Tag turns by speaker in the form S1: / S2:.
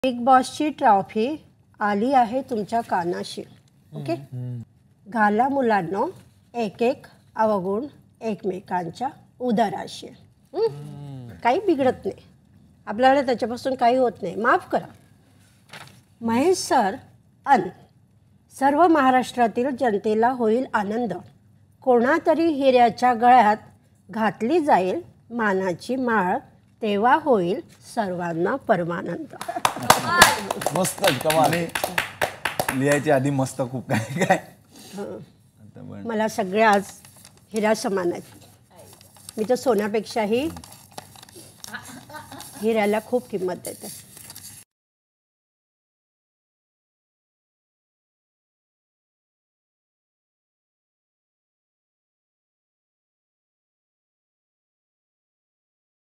S1: Big बॉसची trophy आली आहे तुमच्या कानाशी. ओके, घाला मुलांनो एक एक अवगुण एकमेकांच्या उदराशी. काही बिघडत नाही, आपल्याला त्याच्यापासून काही होत नाही. माफ करा. महेश सर अन सर्व महाराष्ट्रातील जनतेला होईल आनंद. कोणातरी हिऱ्याच्या गळ्यात घातली जाईल मानाची माळ, तेव्हा होईल सर्वांना परमानंद.
S2: मस्त कमाल. लिहायची आधी मस्त खूप काय काय.
S1: मला सगळे आज हिरा समान आहेत. मी तर सोन्यापेक्षाही हिऱ्याला खूप किंमत देते.